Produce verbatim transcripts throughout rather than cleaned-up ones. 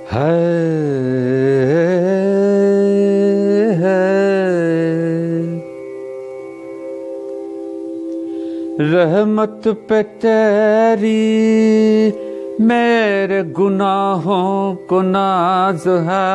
है, है रहमत पे तेरी मेरे गुनाहों को नाज है।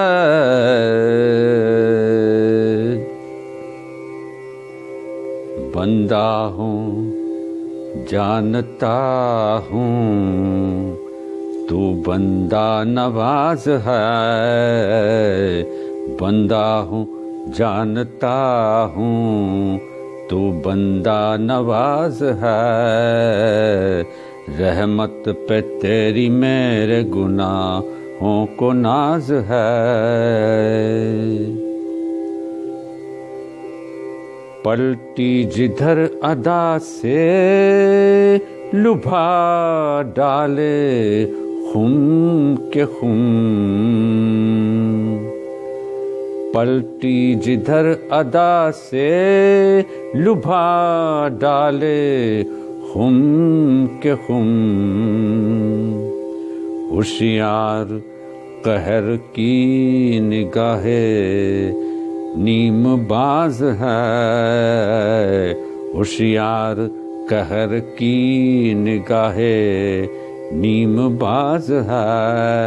बंदा हूँ जानता हूँ तू बंदा नवाज है। बंदा हूँ जानता हूँ तू बंदा नवाज है। रहमत पे तेरी मेरे गुनाहों को नाज है। पलटी जिधर अदा से लुभा डाले खुम के खुम। पलटी जिधर अदा से लुभा डाले खुम के खुम। होशियार कहर की निगाहे नीम बाज है। होशियार कहर की निगाहे नीम बाज है।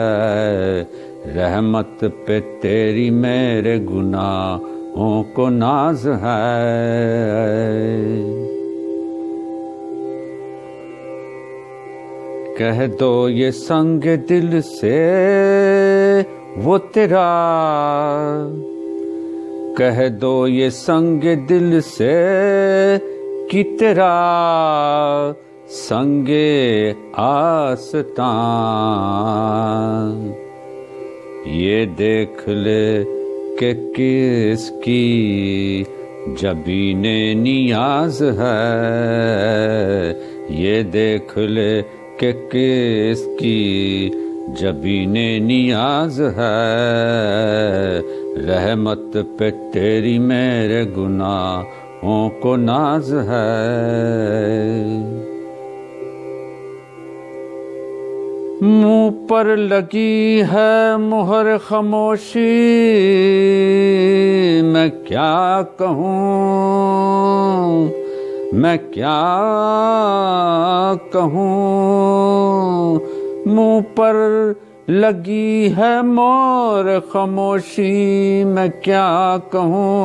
रहमत पे तेरी मेरे गुनाहों को नाज है। कह दो ये संग दिल से वो तेरा। कह दो ये संग दिल से कि तेरा संगे आस्तां। ये देख ले कि किसकी जबीने नियाज है। ये देख ले कि किसकी जबीने नियाज है। रहमत पे तेरी मेरे गुनाहों को नाज है। मुंह पर लगी है मुहर खामोशी। मैं क्या कहूँ मैं क्या कहूँ। मुंह पर लगी है मोर खामोशी। मैं क्या कहूँ।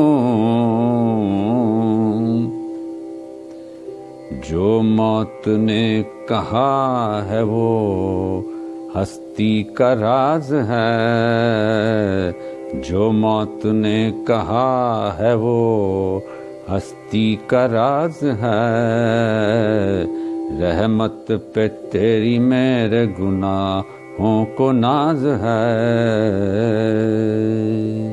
जो मौत ने कहा है वो हस्ती का राज है। जो मौत ने कहा है वो हस्ती का राज है। रहमत पे तेरी मेरे गुनाहों को नाज है।